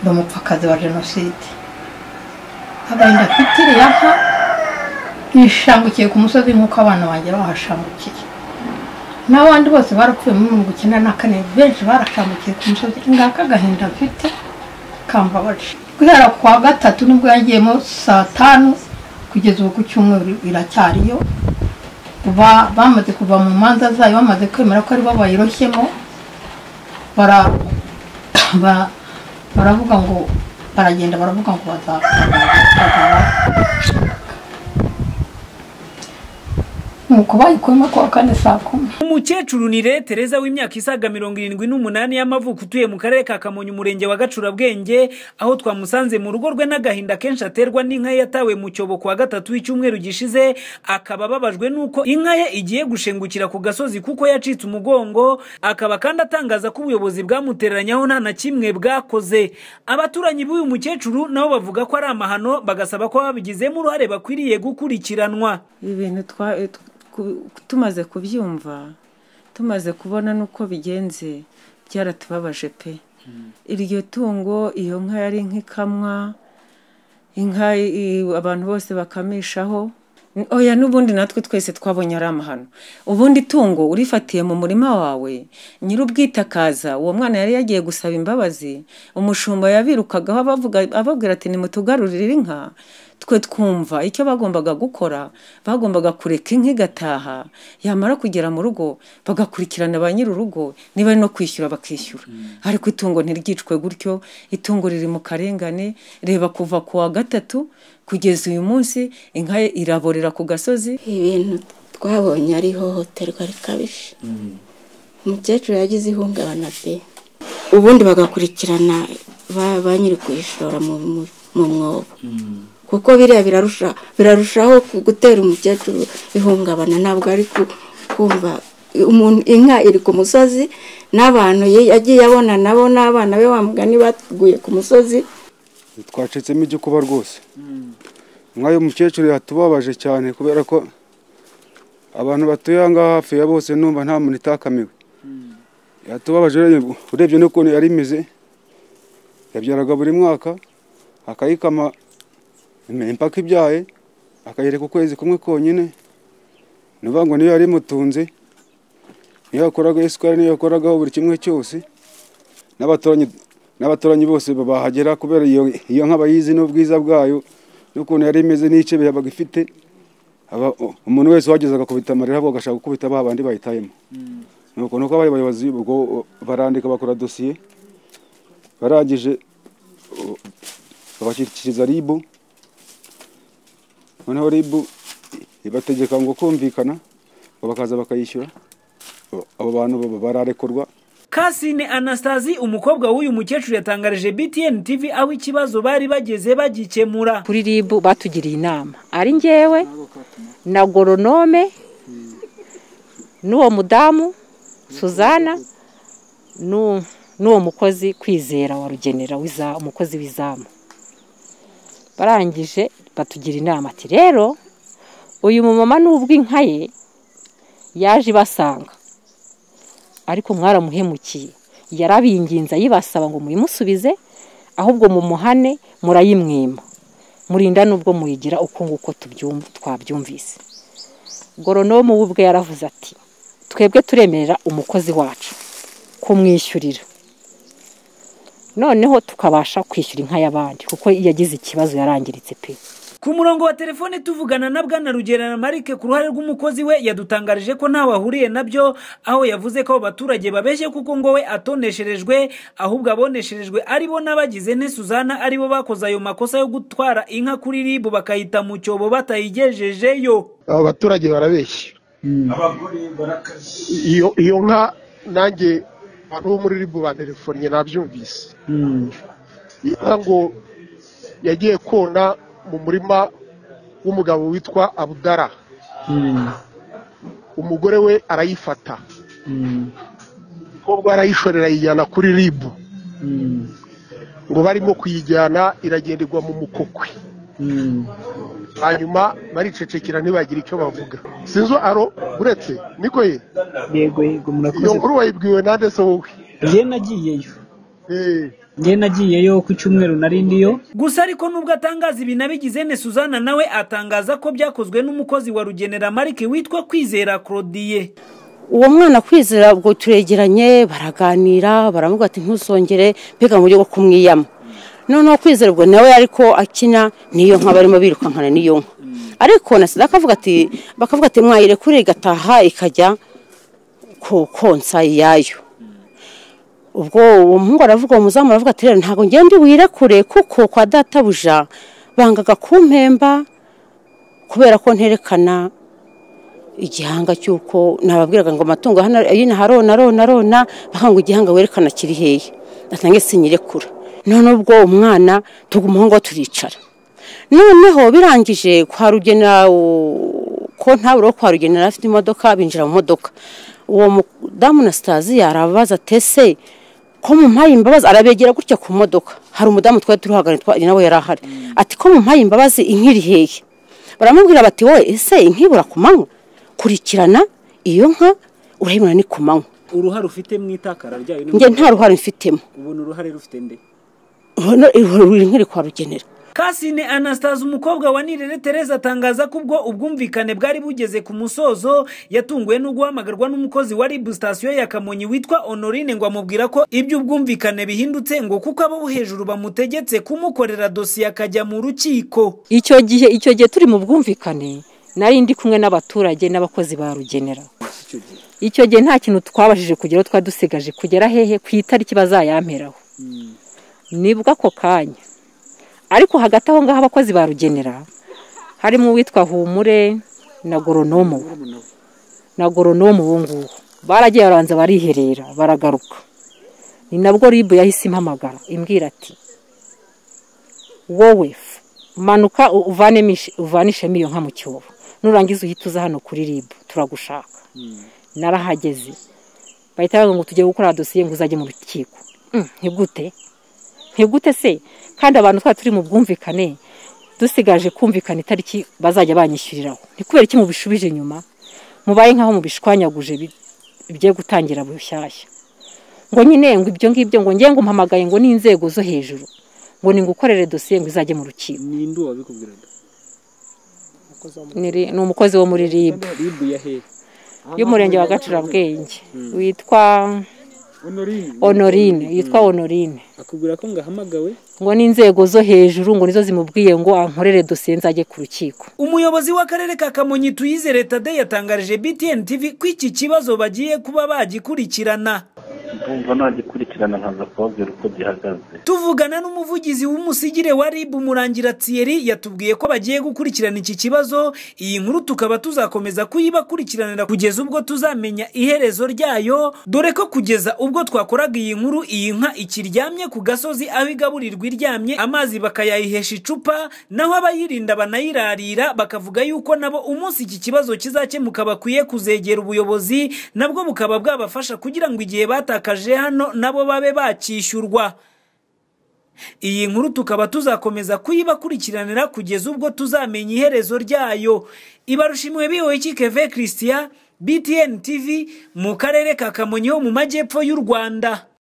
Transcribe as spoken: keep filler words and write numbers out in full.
umupfakazi wa Genocide. Agahinda mfite yaha nishambukiye ku musozi nk'uko abana banjye bahashambukiye. N'abandi bose barapfuye mu mirongo icyenda na kane, benshi barashambukiye ku musozi. Ngaka agahinda mfite kambabaje. Guhera kwa gatatu nibwo yagiyemo saa tanu kugeza ubu ku cyumweru iracyariyo. Kuva bamaze kuva mu manza zayo, bamaze kwemera ko ari bo bayiroshyemo, bara baravuga ngo baragenda baravuga ngo bazakora nuko bayikoma kwa kane saa kumi. Umukecuru ni Tereza w'imyaka isaga mirongo irindwi n'umunani y'amavuko utuye mu karere ka Kamonyi umurenge wa Gacurabwenge, aho twamusanze mu rugo rwe n'agahinda kenshi aterwa n'inka yatawe mu cyobo kwa gatatu w'icyumweru gishize. Akaba babajwe nuko inka ye igiye gushengukira ku gasozi kuko yacitse umugongo. Akaba kandi atangaza ko ubuyobozi bwamuteranyaho nta na kimwe bwakoze. Abaturanyi b'uyu mukecuru nabo bavuga ko ari amahano, bagasaba ko babigizemo uruhare bakwiriye gukurikiranwa. Ibintu twa tumaze kubyumva, tumaze kubona nuko bigenze, byaratubabaje pe. Iryo tungo, iyo nka yari nk'ikamwa, inka abantu bose bakamishaho. Oya n'ubundi natwe twese twabonye ari amahano. Ubundi tungo urifatiye mu murima wawe, nyir'ubwitakaza uwo mwana yari yagiye gusaba imbabazi, umushumba yabirukagaho abavuga ababwira ati nimutugarurire inka. Twe twumva icyo bagombaga gukora, bagombaga kureka inka igataha, yamara kugera mu rugo bagakurikirana ba nyir'urugo, niba no kwishyura bakishyura. Ariko itungo ntiryicwe gutyo, itungo riri mu karengane. Reba kuva kuwa gatatu kugeza uyu munsi inka iraborera ku gasozi. Ibintu twabonye ari hohoterwa rikabije. Umukecuru yagize ihungabana pe. Ubundi bagakurikirana ba nyiri kuyishora mu mwobo. Kuko biriya birarusha birarushaho gutera umukecuru ihungabana. Ntabwo ari kumva umuntu inka iri ku musozi n'abantu yagiye abona nabo n'abana be wamugani baguye ku musozi. Twacitsemo ibyo kuba rwose. Nk'ayo mukecuru yatubabaje cyane kubera ko abantu batuye ngaha hafi ya bose numva nta muntu itakamiwe. Yatubabaje urebye n'ukuntu yari imeze. Yabyaraga buri mwaka akayikama impaka ibyaye, akayereka ukwezi kumwe konyine. Nuvuga ngo niyo yari mutunze, niyo yakoraga isukari, niyo yakoragaho buri kimwe cyose. N'abaturanyi n'abaturanyi bose bahagera kubera iyo iyo nka bayizi n'ubwiza bwayo n'ukuntu yari imeze n'icebe yabaga ifite. Umuntu wese wagezaga kubita amarira abo agashaka gukubita abandi bayitayemo. Nuko nuko abayobozi ubwo barandika bakora dosiye, barangije babashyikiriza ribu. Noneho ribu ibategeka ngo kumvikana, bakaza bakayishyura. Abo bantu bararekurwa. Kasine Anastasie umukobwa w'uyu mukecuru yatangarije B T N T V aho ikibazo bari bageze bagikemura. Kuri ribu batugiriye inama, ari ngewe na goronome n'uwo mudamu Suzana n'uwo mukozi Kwizera wa Rugenera wiza umukozi w'izamu. Barangije batugira inama ati rero uyu mumama n'ubwo inka ye yaje basanga, ariko mwaramuhemukiye, yarabinginza yibasaba ngo muyimusubize, ahubwo mu muhane murayimwima, murinda nubwo muyigira uko nguko tubyumva twabyumvise. Goronome ubwe yaravuze ati twebwe turemerera umukozi wacu kumwishyurira, noneho tukabasha kwishyura inka y'abandi kuko yagize ikibazo yarangiritse pe. Ku murongo wa telefone tuvugana na Bwana Rugerana Marike ku ruhare rw'umukozi we yadutangarije ko nta wahuriye nabyo, aho yavuze ko abaturage babeshye kuko ngo we atonesherejwe, ahubwo abonesherejwe ari bo n'abagize ne Suzana ari bo bakoze ayo makosa yo gutwara inka kuri ribu bakayita mu cyobo batayigejejeyo. Abaturage barabeshye. Abagore barakaze. Iyo iyo nka nanjye abo muri ribu ba telefone nabyumvise. Ngo yagiye kona mu murima w'umugabo witwa Abudara. Umugore we arayifata. Kobwa arayishorera yijyana kuri ribu. Ngo barimo kuyijyana iragenderwa mu mukokwe. Hanyuma baricecekera ntibagira icyo bavuga. Sinzo aro buretse niko ye. Yego yego murakoze. Iyo nkuru wayibwiwe nande so wowe? Je nagiyeyo. Eh nge nagiyeyo ku cyumweru narindiyo. Gusa ariko nubwo atangaza ibi nabigize ne Suzana nawe atangaza ko byakozwe n'umukozi wa Rugenera Marike witwa Kwizera Claudie. Uwo mwana Kwizera ubwo turegeranye baraganira baravuga ati ntuzongere mbega mu byo kumwiyama. Noneho Kwizera ubwo nawe ariko akina niyo nka barimo birukankana niyo nka. Ariko nasida akavuga ati bakavuga ati mwayire kuri gataha ikajya ko konsa yayo. Ubwo uwo muhungu aravuga umuzamu aravuga ati rero ntago ngende wirekure kuko kwa databuja bangaga kumpemba kubera ko nterekana igihanga cyuko nababwiraga ngo amatungo hano yina harona rona rona bakanga igihanga werekana kiri hehe atange sinyirekura. None ubwo umwana tugumuhungu turicara. Noneho birangije kwa Rugenera ko ntaburo kwa Rugenera afite imodoka binjira mu modoka. Uwo mudamu na Stazi yarabaza tese ko mu mpaye imbabazi arabegera gutya ku modoka. Hari umudamu twari turuhagane twari nawe yarahari. Ati ko mu mpaye imbabazi inkiri hehe. Baramubwira bati wowe ese inkibura kumanywa kurikirana iyo nka urayibona ni kumanywa. Uruhare ufite mu itakara ryayo nge nta ruhare mfitemo. Ubona uruhare rufite nde? Ruri nkiri kwa Rugenera. Kasine Anastaze umukobwa wa Nirere Teresa atangaza ko ubwo ubwumvikane bwari bugeze ku musozo yatunguwe no guhamagarwa n'umukozi wa Ribu station ya Kamonyi witwa Honorine ngo amubwira ko ibyo ubwumvikane bihindutse ngo kuko abo hejuru bamutegetse kumukorera dosiye akajya mu rukiko. Icyo gihe icyo gihe turi mu bwumvikane nari ndi kumwe n'abaturage n'abakozi ba Rugenera. Icyo gihe nta kintu twabashije kugeraho twadusigaje kugera hehe ku itariki bazayamperaho. Nibwo ako kanya ariko hagati aho ngaho abakozi ba Rugenera harimo witwa Humure na Goronomo na Goronomo wonguho baragiye baranza bariherera baragaruka. Ni nabwo Ribu yahise impamagara imbwira ati wowe manuka uvane mishi uvanishe miyo nka mu cyobo nurangiza uhituza hano kuri Ribu turagushaka. Narahageze bahita ngo tujye gukora dosiye ngo uzaje mu rukiko. Ntibgute ntibgute se kandi abantu twa turi mu bwumvikane dusigaje kumvikana itariki bazajya banyishyuriraho. Ni kubera iki mu bishubije nyuma mubaye nkaho mu bishwanyaguje bigiye gutangira bushyashya. Ngo nyine ngo ibyo ngibyo ngo ngiye ngo mpamagaye ngo n'inzego zo hejuru ngo ningukorere dosiye ngo izaje mu rukiko. Ni ndu wabikubwiraga? Ni umukozi wo muri Ribu. Ribu ya he? Y'umurenge wa Gacurabwenge witwa Honorine yitwa Honorine. Akubwira ko ngahamagawe ngo n'inzego zo hejuru ngo nizo zimubwiye ngo ankorere dosiye nzaje ku rukiko. Umuyobozi w'akarere ka Kamonyi Tuyizere Tade yatangarije B T N T V ko iki kibazo bagiye kuba bagikurikirana. Ndumva nagikurikirana nkaza kubabwira uko gihagaze. Tuvugana n'umuvugizi w'umusigire wa Ribu Murangira Thierry yatubwiye ko bagiye gukurikirana iki kibazo. Iyi nkuru tukaba tuzakomeza kuyibakurikiranira kugeza ubwo tuzamenya iherezo ryayo, dore ko kugeza ubwo twakoraga iyi nkuru iyi nka ikiryamye ku gasozi aho igaburirwa iryamye amazi bakayayihesha icupa, naho abayirinda banayirarira bakavuga yuko nabo umunsi iki kibazo kizakemuka bakwiye kuzegera ubuyobozi nabwo bukaba bwabafasha kugira ngo igihe batakaje hano nabo babe bakishyurwa. Iyi nkuru tukaba tuzakomeza kuyibakurikiranira kugeza ubwo tuzamenya iherezo ryayo. Ibarushimwe bihoye Keve Christian, B T N T V mu karere ka Kamonyi ho mu majyepfo y'u Rwanda.